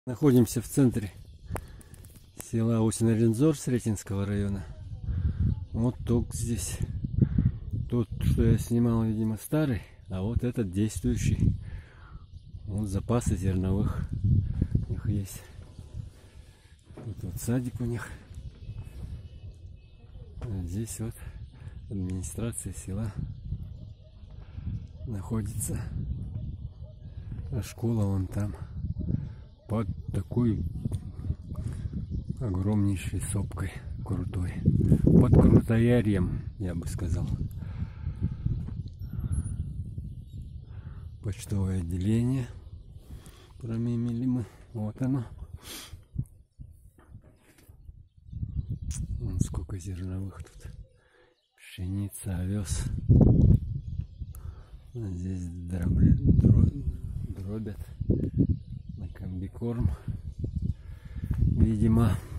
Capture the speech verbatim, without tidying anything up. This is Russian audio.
Находимся в центре села Усин-Орензор Сретенского района. Вот ток здесь. Тот, что я снимал, видимо, старый, а вот этот действующий. Вот запасы зерновых у них есть. Тут вот садик у них. А здесь вот администрация села находится. А школа вон там. Под такой огромнейшей сопкой крутой. Под Крутоярьем, я бы сказал. Почтовое отделение. Промимили мы. Вот оно. Вон сколько зерновых тут. Пшеница, овес. Здесь дробли, дробят на комбикорм. Видимо.